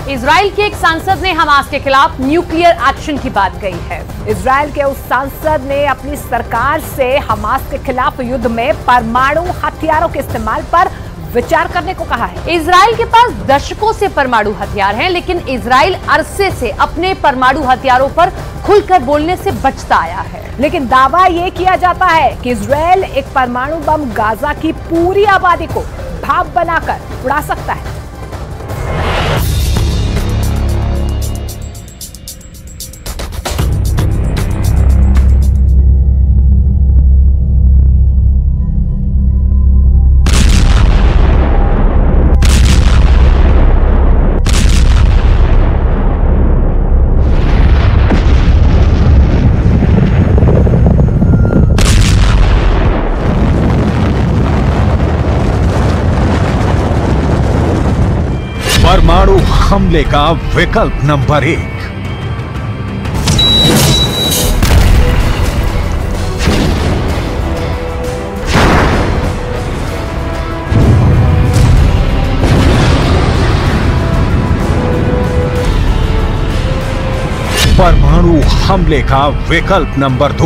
Israel के एक सांसद ने हमास के खिलाफ न्यूक्लियर एक्शन की बात कही है। इजराइल के उस सांसद ने अपनी सरकार से हमास के खिलाफ युद्ध में परमाणु हथियारों के इस्तेमाल पर विचार करने को कहा है। इजराइल के पास दशकों से परमाणु हथियार हैं, लेकिन इजराइल अरसे से अपने परमाणु हथियारों पर खुलकर बोलने से बचता आया है। लेकिन दावा यह किया जाता है कि इजराइल एक परमाणु बम गाजा की पूरी आबादी को भाप बनाकर उड़ा सकता है। परमाणु हमले का विकल्प नंबर 1। परमाणु हमले का विकल्प नंबर 2।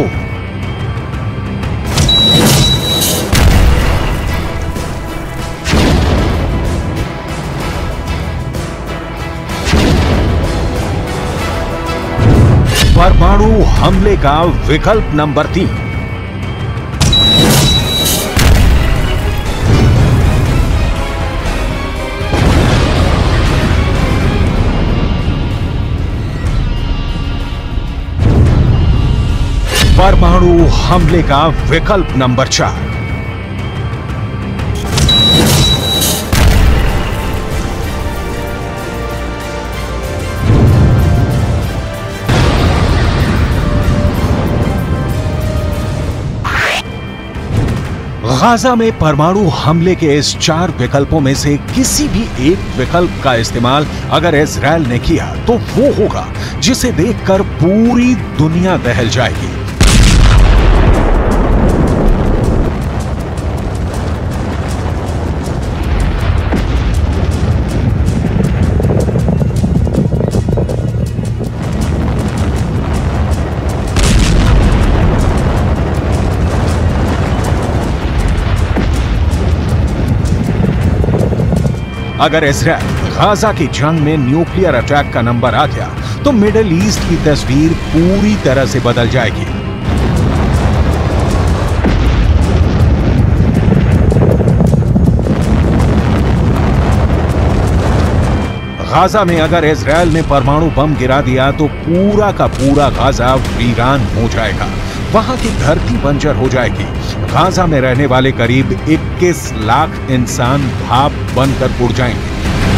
परमाणु हमले का विकल्प नंबर 3। परमाणु हमले का विकल्प नंबर 4। गाजा में परमाणु हमले के इस 4 विकल्पों में से किसी भी एक विकल्प का इस्तेमाल अगर इजराइल ने किया तो वो होगा जिसे देखकर पूरी दुनिया दहल जाएगी। अगर इजराइल गाजा की जंग में न्यूक्लियर अटैक का नंबर आ गया तो मिडिल ईस्ट की तस्वीर पूरी तरह से बदल जाएगी। गाजा में अगर इजराइल ने परमाणु बम गिरा दिया तो पूरा का पूरा गाजा वीरान हो जाएगा। वहां की धरती बंजर हो जाएगी। गाजा में रहने वाले करीब 21 लाख इंसान भाप बनकर उड़ जाएंगे।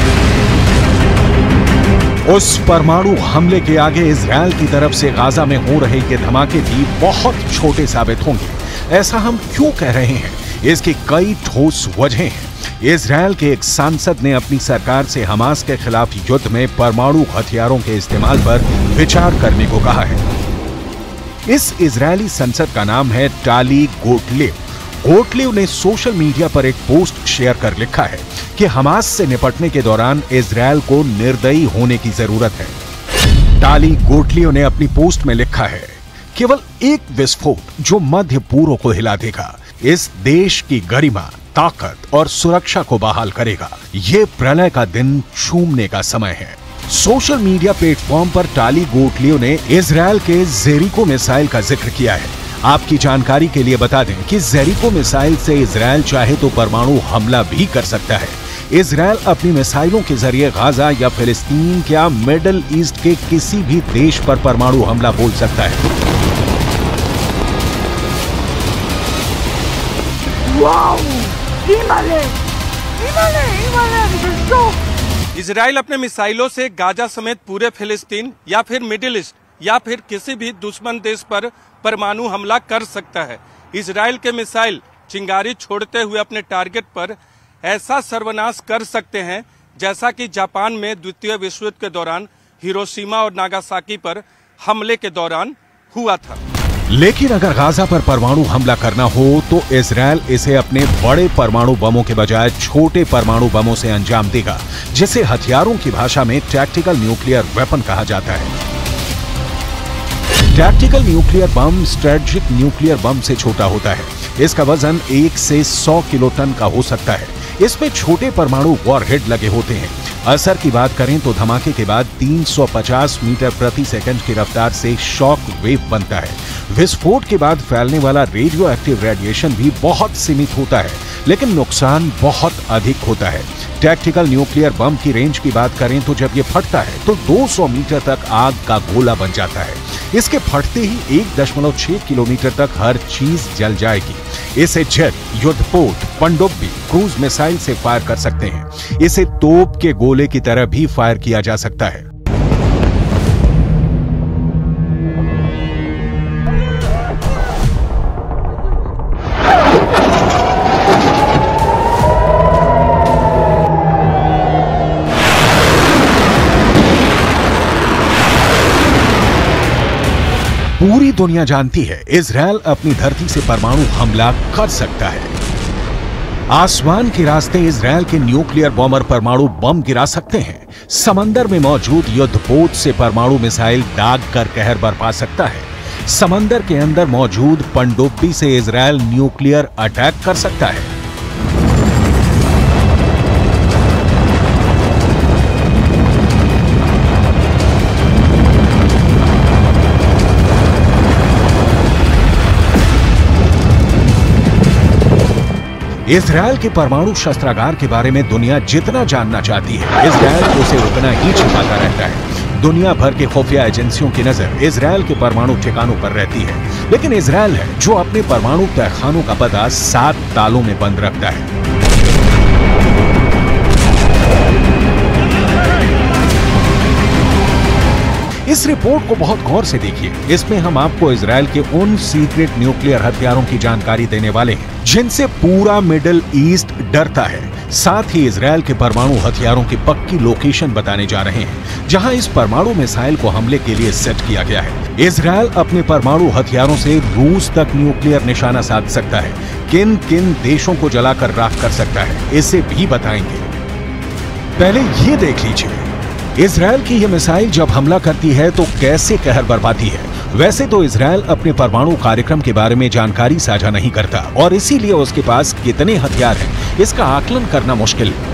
उस परमाणु हमले के आगे इजराइल की तरफ से गाजा में हो रहे ये धमाके भी बहुत छोटे साबित होंगे। ऐसा हम क्यों कह रहे हैं? इसकी कई ठोस वजहें हैं। इजराइल के एक सांसद ने अपनी सरकार से हमास के खिलाफ युद्ध में परमाणु हथियारों के इस्तेमाल पर विचार करने को कहा है। इस इजरायली संसद का नाम है टाली गोटलेव। गोटलेव ने सोशल मीडिया पर एक पोस्ट शेयर कर लिखा है कि हमास से निपटने के दौरान इजराइल को निर्दयी होने की जरूरत है। टाली गोटलेव ने अपनी पोस्ट में लिखा है, केवल एक विस्फोट जो मध्य पूर्व को हिला देगा, इस देश की गरिमा, ताकत और सुरक्षा को बहाल करेगा। ये प्रलय का दिन छूमने का समय है। सोशल मीडिया प्लेटफॉर्म पर टाली गोटलेव ने इजराइल के जेरिको मिसाइल का जिक्र किया है। आपकी जानकारी के लिए बता दें कि जेरिको मिसाइल से इजराइल चाहे तो परमाणु हमला भी कर सकता है। इजराइल अपनी मिसाइलों के जरिए गाजा या फिलिस्तीन या मिडिल ईस्ट के किसी भी देश पर परमाणु हमला बोल सकता है। इजराइल अपने मिसाइलों से गाजा समेत पूरे फिलिस्तीन या फिर मिडिल ईस्ट या फिर किसी भी दुश्मन देश पर परमाणु हमला कर सकता है। इजराइल के मिसाइल चिंगारी छोड़ते हुए अपने टारगेट पर ऐसा सर्वनाश कर सकते हैं जैसा कि जापान में द्वितीय विश्व युद्ध के दौरान हिरोशिमा और नागासाकी पर हमले के दौरान हुआ था। लेकिन अगर गाजा पर परमाणु हमला करना हो तो इजरायल इसे अपने बड़े परमाणु बमों के बजाय छोटे परमाणु बमों से अंजाम देगा, जिसे हथियारों की भाषा में टैक्टिकल न्यूक्लियर वेपन कहा जाता है। Tactical nuclear bomb strategic nuclear bomb से छोटा होता है। इसका वजन 1 से 100 किलो टन का हो सकता है। इसमें छोटे परमाणु वॉरहेड लगे होते हैं। असर की बात करें तो धमाके के बाद 350 मीटर प्रति सेकंड की रफ्तार से शॉक वेव बनता है। विस्फोट के बाद फैलने वाला रेडियो एक्टिव रेडिएशन भी बहुत सीमित होता है, लेकिन नुकसान बहुत अधिक होता है। टैक्टिकल न्यूक्लियर बम की रेंज की बात करें तो जब ये फटता है तो 200 मीटर तक आग का गोला बन जाता है। इसके फटते ही 1.6 किलोमीटर तक हर चीज जल जाएगी। इसे जेट, युद्धपोत, पनडुब्बी, क्रूज मिसाइल से फायर कर सकते हैं। इसे तोप के गोले की तरह भी फायर किया जा सकता है। पूरी दुनिया जानती है इजरायल अपनी धरती से परमाणु हमला कर सकता है। आसमान के रास्ते इजरायल के न्यूक्लियर बॉम्बर परमाणु बम गिरा सकते हैं। समंदर में मौजूद युद्धपोत से परमाणु मिसाइल दाग कर कहर बरपा सकता है। समंदर के अंदर मौजूद पनडुब्बी से इजरायल न्यूक्लियर अटैक कर सकता है। इजरायल के परमाणु शस्त्रागार के बारे में दुनिया जितना जानना चाहती है, इजरायल उसे उतना ही छिपाता रहता है। दुनिया भर के खुफिया एजेंसियों की नजर इजरायल के परमाणु ठिकानों पर रहती है, लेकिन इजरायल है जो अपने परमाणु तहखानों का पता 7 तालों में बंद रखता है। इस रिपोर्ट को बहुत गौर से देखिए। इसमें हम आपको इजरायल के उन सीक्रेट न्यूक्लियर हथियारों की जानकारी देने वाले हैं जिनसे पूरा मिडिल ईस्ट डरता है। साथ ही इजरायल के परमाणु हथियारों की पक्की लोकेशन बताने जा रहे हैं जहां इस परमाणु मिसाइल को हमले के लिए सेट किया गया है। इजरायल अपने परमाणु हथियारों से रूस तक न्यूक्लियर निशाना साध सकता है। किन किन देशों को जलाकर राख कर सकता है, इसे भी बताएंगे। पहले ये देख लीजिए, इजरायल की यह मिसाइल जब हमला करती है तो कैसे कहर बरपाती है। वैसे तो इजरायल अपने परमाणु कार्यक्रम के बारे में जानकारी साझा नहीं करता और इसीलिए उसके पास कितने हथियार हैं इसका आकलन करना मुश्किल है।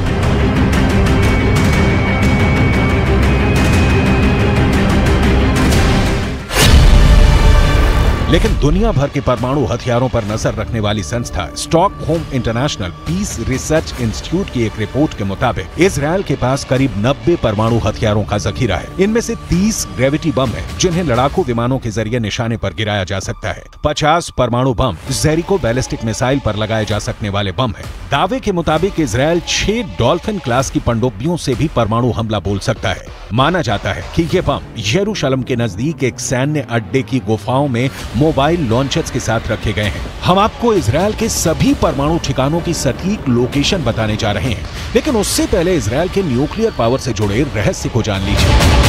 लेकिन दुनिया भर के परमाणु हथियारों पर नजर रखने वाली संस्था Stockholm International Peace Research Institute की एक रिपोर्ट के मुताबिक इजरायल के पास करीब 90 परमाणु हथियारों का जखीरा है। इनमें से 30 ग्रेविटी बम है जिन्हें लड़ाकू विमानों के जरिए निशाने पर गिराया जा सकता है। 50 परमाणु बम जेरिको बैलिस्टिक मिसाइल पर लगाए जा सकने वाले बम है। दावे के मुताबिक इजरायल 6 डॉल्फिन क्लास की पनडुब्बियों से भी परमाणु हमला बोल सकता है। माना जाता है कि ये बम यरूशलेम के नजदीक एक सैन्य अड्डे की गुफाओं में मोबाइल लॉन्चर्स के साथ रखे गए हैं। हम आपको इजरायल के सभी परमाणु ठिकानों की सटीक लोकेशन बताने जा रहे हैं, लेकिन उससे पहले इजरायल के न्यूक्लियर पावर से जुड़े रहस्य को जान लीजिए।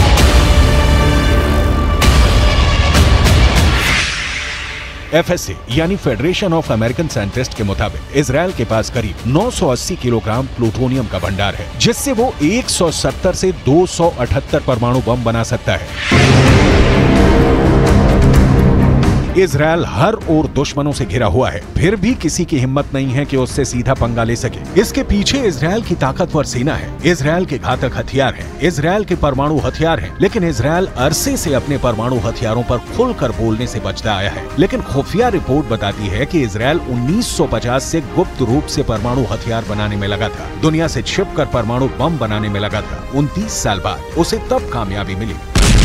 FSA यानी फेडरेशन ऑफ अमेरिकन साइंटिस्ट के मुताबिक इजरायल के पास करीब 980 किलोग्राम प्लूटोनियम का भंडार है, जिससे वो 170 से 278 परमाणु बम बना सकता है। इजरायल हर ओर दुश्मनों से घिरा हुआ है, फिर भी किसी की हिम्मत नहीं है कि उससे सीधा पंगा ले सके। इसके पीछे इजरायल की ताकतवर सेना है, इजरायल के घातक हथियार हैं, इजरायल के परमाणु हथियार हैं, लेकिन इजरायल अरसे से अपने परमाणु हथियारों पर खुलकर बोलने से बचता आया है। लेकिन खुफिया रिपोर्ट बताती है कि इजरायल 1950 से गुप्त रूप से परमाणु हथियार बनाने में लगा था, दुनिया से छिपकर परमाणु बम बनाने में लगा था। 29 साल बाद उसे तब कामयाबी मिली।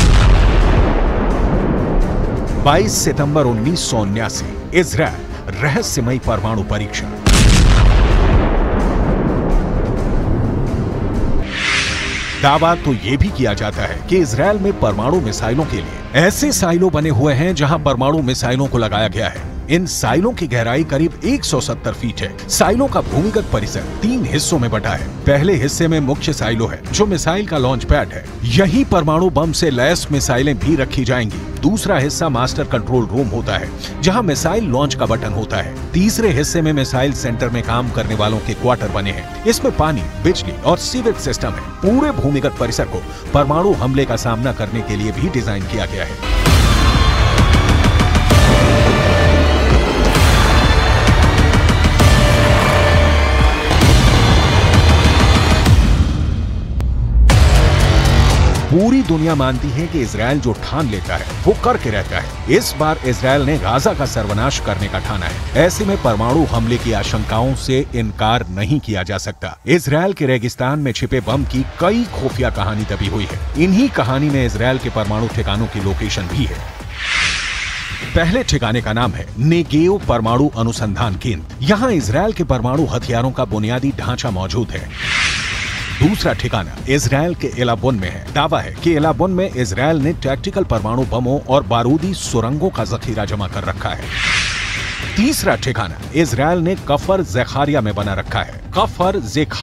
22 सितंबर 1979 इजरायल रहस्यमयी परमाणु परीक्षण। दावा तो यह भी किया जाता है कि इजरायल में परमाणु मिसाइलों के लिए ऐसे साइलो बने हुए हैं जहां परमाणु मिसाइलों को लगाया गया है। इन साइलों की गहराई करीब 170 फीट है। साइलों का भूमिगत परिसर 3 हिस्सों में बटा है। पहले हिस्से में मुख्य साइलो है, जो मिसाइल का लॉन्च पैड है। यही परमाणु बम से लैस मिसाइलें भी रखी जाएंगी। दूसरा हिस्सा मास्टर कंट्रोल रूम होता है, जहां मिसाइल लॉन्च का बटन होता है। तीसरे हिस्से में मिसाइल सेंटर में काम करने वालों के क्वार्टर बने हैं। इसमें पानी, बिजली और सीवेज सिस्टम है। पूरे भूमिगत परिसर को परमाणु हमले का सामना करने के लिए भी डिजाइन किया गया है। पूरी दुनिया मानती है कि इजराइल जो ठान लेता है वो करके रहता है। इस बार इजराइल ने गाजा का सर्वनाश करने का ठाना है। ऐसे में परमाणु हमले की आशंकाओं से इनकार नहीं किया जा सकता। इजराइल के रेगिस्तान में छिपे बम की कई खुफिया कहानी दबी हुई है। इन्हीं कहानी में इजराइल के परमाणु ठिकानों की लोकेशन भी है। पहले ठिकाने का नाम है नेगेव परमाणु अनुसंधान केंद्र। यहाँ इजराइल के परमाणु हथियारों का बुनियादी ढांचा मौजूद है। दूसरा ठिकाना इजराइल के एलाबोन में है। दावा है कि एलाबोन में इजराइल ने टैक्टिकल परमाणु बमों और बारूदी सुरंगों का जखीरा जमा कर रखा है। तीसरा ठिकाना इजराइल ने कफर ज़ेखारिया में बना रखा है। कफर ज़ेखारिया